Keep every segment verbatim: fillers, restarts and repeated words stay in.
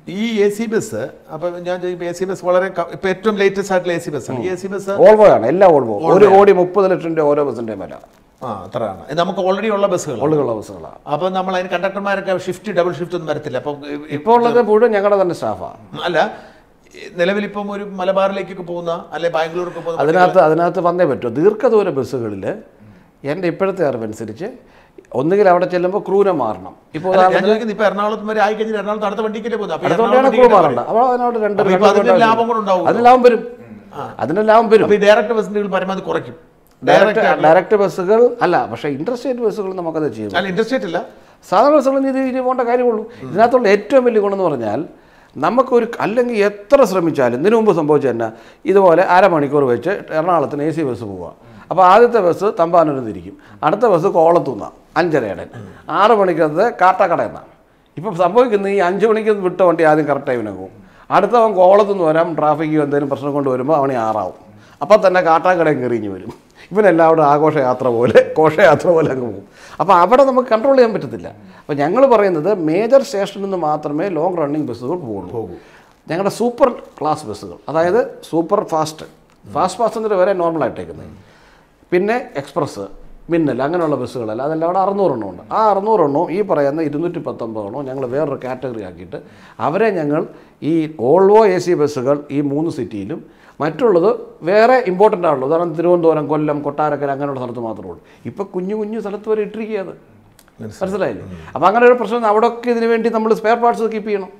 ഈ A C bus അപ്പോൾ ഞാൻ ചോദിക്കും എ സി ബസ് വളരെ ഇപ്പോൾ ഏറ്റവും ലേറ്റസ്റ്റ് ആയിട്ടുള്ള എ സി ബസ്സാണ്. എ സി ബസ് ഓൾവോ ആണ്, എല്ലാം ഓൾവോ. ഒരു കോടി മുപ്പത് ലക്ഷം രൂപ ഓരോ ബസ്സിൻ്റെ വില. ആ അത്രയാണ്. നമുക്ക് ഓൾറെഡി ഉള്ള ബസ്സുകൾ ഉള്ള ബസ്സുകളാണ്. അപ്പോൾ നമ്മൾ അതിന് കണ്ടക്ടർമാരൊക്കെ ഷിഫ്റ്റ് ഡബിൾ ഷിഫ്റ്റ് ഒന്നും വരത്തില്ല. അപ്പോൾ ഇപ്പോൾ ഉള്ളത് മുഴുവൻ ഞങ്ങളുടെ തന്നെ സ്റ്റാഫാണ്. അല്ല നിലവിലിപ്പം ഒരു മലബാറിലേക്കൊക്കെ പോകുന്ന അല്ലെ ബാംഗ്ലൂർക്ക് പോകുന്ന അതിനകത്ത് അതിനകത്ത് വന്നേ പറ്റുമോ? ദീർഘദൂര ബസ്സുകളിൽ എൻ്റെ ഇപ്പോഴത്തെ അറിവനുസരിച്ച് ഒന്നുകിൽ അവിടെ ചെല്ലുമ്പോൾ ക്രൂനെ മാറണം. ഇപ്പോൾ ഇപ്പോൾ എറണാകുളത്ത് വരെ ആയി കഴിഞ്ഞാൽ എറണാകുളത്ത് അടുത്ത വണ്ടിക്കല്ലേ പോകുന്നത്. അടുത്തോണ്ടാണ് ക്രൂ മാറേണ്ടത്. അപ്പോൾ അതിനോട് രണ്ട് ലാഭം കൂടെ ഉണ്ടാവും. അതിന് ലാഭം വരും. അതിന് ലാഭം വരും. ഡയറക്റ്റ് ബസ്സിൻ്റെ പരമാവധി കുറയ്ക്കും. ഡയറക്റ്റ് ഡയറക്റ്റ് ബസ്സുകൾ അല്ല, പക്ഷേ ഇൻട്രസ്റ്റേറ്റ് ബസ്സുകൾ നമുക്കത് ചെയ്യും. അല്ല ഇൻട്രസ്റ്റേറ്റ് ഇല്ല, സാധാരണ ബസ്സുകൾ ഇത് ഇത് പോകേണ്ട കാര്യമുള്ളൂ. ഇതിനകത്തുള്ള ഏറ്റവും വലിയ ഗുണമെന്ന് പറഞ്ഞാൽ നമുക്കൊരു അല്ലെങ്കിൽ എത്ര ശ്രമിച്ചാലും ഇതിനു മുമ്പ് സംഭവിച്ചു തന്നെ ഇതുപോലെ അരമണിക്കൂർ വെച്ച് എറണാകുളത്തിന് എ സി ബസ് പോവുക. അപ്പോൾ ആദ്യത്തെ ബസ് തമ്പാനൂരിൽ നിന്നിരിക്കും, അടുത്ത ബസ് കോളത്തുനിന്നാണ് അഞ്ചരയുടെ, ആറ് മണിക്കകത്ത് കാട്ടാക്കടയിൽ നിന്നാണ്. ഇപ്പം സംഭവിക്കുന്നത് ഈ അഞ്ച് മണിക്ക് വിട്ട വണ്ടി ആദ്യം കറക്റ്റ് ടൈമിന് പോകും, അടുത്തവൻ കോളത്തുനിന്ന് വരാം, ട്രാഫിക്ക് എന്തെങ്കിലും പ്രശ്നം കൊണ്ട് വരുമ്പോൾ അവനെ ആറാവും, അപ്പം തന്നെ കാട്ടാക്കടയിൽ കയറിഞ്ഞ് വരും. ഇവനെല്ലാവരും ആഘോഷയാത്ര പോലെ ഘോഷയാത്ര പോലെ അങ്ങ് പോകും. അപ്പോൾ അവിടെ നമുക്ക് കൺട്രോൾ ചെയ്യാൻ പറ്റത്തില്ല. അപ്പോൾ ഞങ്ങൾ പറയുന്നത് മേജർ സ്റ്റേഷനിൽ നിന്ന് മാത്രമേ ലോങ് റണ്ണിങ് ബസ്സുകൾ പോകുള്ളൂ. ഞങ്ങളുടെ സൂപ്പർ ക്ലാസ് ബസ്സുകൾ, അതായത് സൂപ്പർ ഫാസ്റ്റ് ഫാസ്റ്റ് പാസഞ്ചർ വരെ നോർമലായിട്ടേക്കുന്നത്, പിന്നെ എക്സ്പ്രസ്, മിന്നൽ, അങ്ങനെയുള്ള ബസ്സുകളല്ല, അതെല്ലാം അവിടെ അറുന്നൂറെണ്ണം ഉണ്ട്. ആ അറുന്നൂറെണ്ണവും ഈ പറയുന്ന ഇരുന്നൂറ്റി പത്തൊമ്പതെണ്ണവും ഞങ്ങൾ വേറൊരു കാറ്റഗറി ആക്കിയിട്ട് അവരെ ഞങ്ങൾ ഈ ഓൾവോ എ സി ബസ്സുകൾ ഈ മൂന്ന് സിറ്റിയിലും, മറ്റുള്ളത് വേറെ ഇമ്പോർട്ടൻ്റ് ആണല്ലോ, ഉദാഹരണം തിരുവനന്തപുരം, കൊല്ലം, കൊട്ടാരക്കര അങ്ങനെയുള്ള സ്ഥലത്ത് മാത്രമേ ഉള്ളൂ. ഇപ്പോൾ കുഞ്ഞു കുഞ്ഞു സ്ഥലത്ത് വരെ ഇട്ടിരിക്കുക. അത് മനസ്സിലായില്ലേ? അപ്പോൾ അങ്ങനെ ഒരു പ്രശ്നം അവിടെയൊക്കെ ഇതിനു വേണ്ടി നമ്മൾ സ്പെയർ പാർട്സ് കീപ്പ് ചെയ്യണം.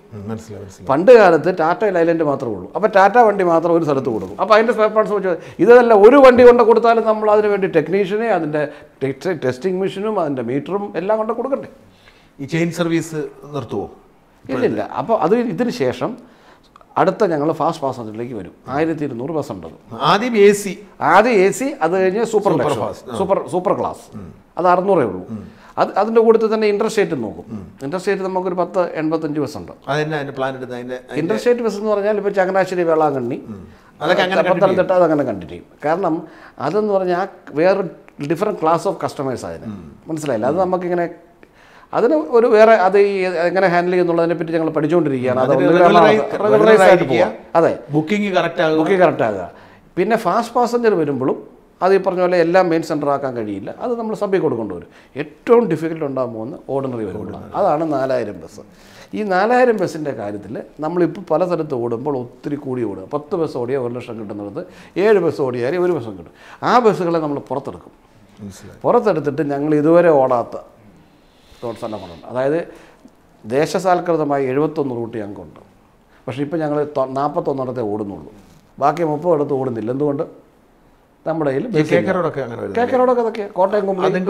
പണ്ട് കാലത്ത് ടാറ്റ ലൈലൻഡ് മാത്രമേ ഉള്ളൂ. അപ്പോൾ ടാറ്റ വണ്ടി മാത്രം ഒരു സ്ഥലത്ത് കൊടുക്കും. അപ്പോൾ അതിൻ്റെ സ്പെയർ പാർട്സ് വെച്ച് ഇതല്ല, ഒരു വണ്ടി കൊണ്ട് കൊടുത്താലും നമ്മൾ അതിന് വേണ്ടി ടെക്നീഷ്യനെ, അതിൻ്റെ ടെസ്റ്റിംഗ് മെഷീനും അതിൻ്റെ മീറ്ററും എല്ലാം കൊണ്ട് കൊടുക്കണ്ടേ? ഈ ചെയിൻ സർവീസ് നിർത്തുമോ? ഇല്ലില്ല. അപ്പോൾ അത് ഇതിന് ശേഷം അടുത്ത ഞങ്ങൾ ഫാസ്റ്റ് പാസഞ്ചറിലേക്ക് വരും. ആയിരത്തി ഇരുന്നൂറ് ബസ് ഉണ്ടത്. ആദ്യം എ സി ആദ്യം എ സി അത് കഴിഞ്ഞ് സൂപ്പർ സൂപ്പർ സൂപ്പർ ക്ലാസ്, അത് അറുന്നൂറേ ഉള്ളൂ. അത് അതിൻ്റെ കൂട്ടത്തിൽ തന്നെ ഇൻ്റർസ്റ്റേറ്റ് നോക്കും. ഇൻ്റർസ്റ്റേറ്റ് നമുക്കൊരു പത്ത് എൺപത്തഞ്ച് ബസ് ഉണ്ട്. ഇൻ്റർസ്റ്റേറ്റ് ബസ് എന്ന് പറഞ്ഞാൽ ഇപ്പോൾ ചങ്ങനാശ്ശേരി, വേളാങ്കണ്ണി, പത്തനംതിട്ട അതങ്ങനെ കണ്ടിന്യൂ ചെയ്യും. കാരണം അതെന്ന് പറഞ്ഞാൽ വേറെ ഡിഫറെൻറ്റ് ക്ലാസ് ഓഫ് കസ്റ്റമേഴ്സ് അതിന്, മനസ്സിലായില്ല? അത് നമുക്കിങ്ങനെ അതിന് ഒരു വേറെ അത് ഈ എങ്ങനെ ഹാൻഡിൽ ചെയ്യുന്നുള്ളതിനെ പറ്റി ഞങ്ങൾ പഠിച്ചുകൊണ്ടിരിക്കുകയാണ്. അത് റെഗുലറൈസ് ആയിട്ട് പോകാം. അതെ, ബുക്കിംഗ് കറക്റ്റ് ആകുക ബുക്കിംഗ് കറക്റ്റ് ആകുക. പിന്നെ ഫാസ്റ്റ് പാസഞ്ചർ വരുമ്പോഴും അത് ഈ പറഞ്ഞ പോലെ എല്ലാം മെയിൻ സെൻറ്റർ ആക്കാൻ കഴിയില്ല. അത് നമ്മൾ സബ്ബിൽ കൊടുക്കേണ്ടി വരും. ഏറ്റവും ഡിഫിക്കൽട്ട് ഉണ്ടാകാൻ പോകുന്ന ഓർഡിനറി വരുമ്പോഴാണ്. അതാണ് നാലായിരം ബസ്. ഈ നാലായിരം ബസ്സിൻ്റെ കാര്യത്തിൽ നമ്മളിപ്പോൾ പല സ്ഥലത്ത് ഓടുമ്പോൾ ഒത്തിരി കൂടി ഓടുക. പത്ത് ബസ് ഓടിയാൽ ഒരു ലക്ഷം കിട്ടുന്നത് ഏഴ് ബസ് ഓടിയാൽ ഒരു ബസ്സും കിട്ടും. ആ ബസ്സുകളെ നമ്മൾ പുറത്തെടുക്കും. പുറത്തെടുത്തിട്ട് ഞങ്ങൾ ഇതുവരെ ഓടാത്ത റോഡ് സ്ഥലങ്ങളുണ്ട്. അതായത് ദേശസാൽകൃതമായി എഴുപത്തൊന്ന് റൂട്ട് ഞങ്ങൾക്കുണ്ട്. പക്ഷേ ഇപ്പോൾ ഞങ്ങൾ നാൽപ്പത്തൊന്നിടത്തെ ഓടുന്നുള്ളൂ. ബാക്കി മുപ്പതിടത്ത് ഓടുന്നില്ല. എന്തുകൊണ്ട്? നമ്മുടെ കയ്യിൽ കേക്കറോടൊക്കെ അതൊക്കെ കോട്ടയം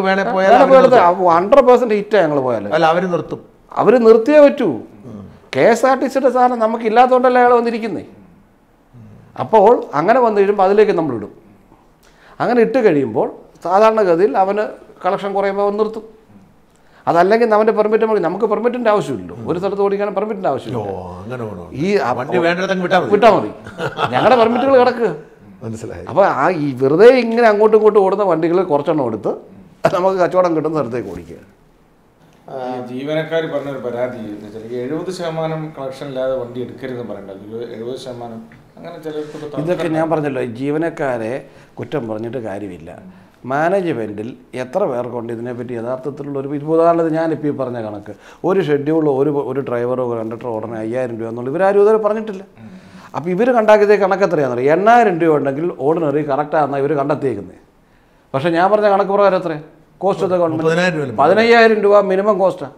ഹൺഡ്രഡ് പെർസെൻറ്റ് ഹിറ്റാണ് ഞങ്ങൾ പോയാൽ. അവർ നിർത്തും. അവർ നിർത്തിയേ പറ്റൂ. കെ എസ് ആർ ടി സിയുടെ സാധനം നമുക്ക് ഇല്ലാത്തതുകൊണ്ടല്ല അയാൾ വന്നിരിക്കുന്നേ. അപ്പോൾ അങ്ങനെ വന്നു കഴിയുമ്പോൾ അതിലേക്ക് നമ്മളിടും. അങ്ങനെ ഇട്ട് കഴിയുമ്പോൾ സാധാരണഗതിയിൽ അവന് കളക്ഷൻ കുറയുമ്പോൾ അവൻ നിർത്തും. അതല്ലെങ്കിൽ അവൻ്റെ പെർമിറ്റ് മതി. നമുക്ക് പെർമിറ്റിൻ്റെ ആവശ്യമില്ലല്ലോ. ഒരു സ്ഥലത്ത് ഓടിക്കാൻ പെർമിറ്റിൻ്റെ ആവശ്യമില്ല. ഈ വിട്ടാൽ മതി. ഞങ്ങളുടെ പെർമിറ്റുകൾ കിടക്കുക. മനസ്സിലായി? അപ്പോൾ ആ ഈ വെറുതെ ഇങ്ങനെ അങ്ങോട്ടും ഇങ്ങോട്ടും ഓടുന്ന വണ്ടികൾ കുറച്ചെണ്ണം എടുത്ത് നമുക്ക് കച്ചവടം കിട്ടുന്ന സ്ഥലത്തേക്ക് ഓടിക്കുക. ജീവനക്കാർ പറഞ്ഞൊരു പരാതി എഴുപത് ശതമാനം കളക്ഷൻ ഇല്ലാതെ വണ്ടി എടുക്കരുതെന്ന് പറയണ്ടല്ലോ. എഴുപത് ശതമാനം അങ്ങനെ ചിലർക്ക് ഇതൊക്കെ ഞാൻ പറഞ്ഞല്ലോ, ജീവനക്കാരെ കുറ്റം പറഞ്ഞിട്ട് കാര്യമില്ല. മാനേജ്മെൻറ്റിൽ എത്ര പേർക്കുണ്ട് ഇതിനെപ്പറ്റി യഥാർത്ഥത്തിലുള്ള ഒരു ഉദാഹരണത്തിന് ഞാനിപ്പോൾ ഈ പറഞ്ഞ കണക്ക് ഒരു ഷെഡ്യൂൾ ഒരു ഒരു ഡ്രൈവറോ കണ്ടക്ടറോ ഉടനെ അയ്യായിരം രൂപ എന്നുള്ള ഇവരാരും ഇതുവരെ പറഞ്ഞിട്ടില്ല. അപ്പോൾ ഇവർ കണ്ടാക്കിയതേ കണക്ക് എത്രയാണെന്ന് അറിയാം. എണ്ണായിരം രൂപ ഉണ്ടെങ്കിൽ ഓർഡിനറി കറക്റ്റാണെന്നാണ് ഇവർ കണ്ടെത്തിയേക്കുന്നത്. പക്ഷേ ഞാൻ പറഞ്ഞ കണക്ക് പ്രകാരം എത്രയാണ് കോസ്റ്റ് ഓഫ് ദ ഗവൺമെൻറ്? പതിനയ്യായിരം രൂപ മിനിമം കോസ്റ്റാണ്.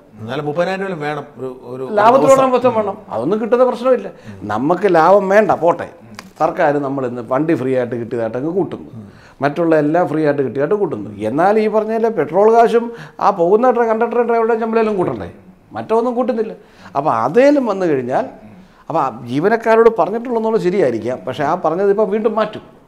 ലാഭത്തിലോടെ പറ്റും വേണം. അതൊന്നും കിട്ടുന്ന പ്രശ്നമില്ല. നമുക്ക് ലാഭം വേണ്ട, പോട്ടെ. സർക്കാർ നമ്മൾ ഇന്ന് വണ്ടി ഫ്രീ ആയിട്ട് കിട്ടിയതായിട്ടങ്ങ് കൂട്ടുന്നു, മറ്റുള്ള എല്ലാം ഫ്രീ ആയിട്ട് കിട്ടിയായിട്ട് കൂട്ടുന്നു. എന്നാൽ ഈ പറഞ്ഞാൽ പെട്രോൾ കാശും ആ പോകുന്ന കണ്ടക്ടർ ഡ്രൈവറുടെ ശമ്പളയിലും കൂട്ടണ്ടേ? മറ്റൊന്നും കൂട്ടുന്നില്ല. അപ്പോൾ അതേലും വന്നു കഴിഞ്ഞാൽ അപ്പോൾ ജീവനക്കാരോട് പറഞ്ഞിട്ടുള്ളതെന്നുള്ളത് ശരിയായിരിക്കാം. പക്ഷേ ആ പറഞ്ഞത് ഇപ്പോൾ വീണ്ടും മാറ്റും.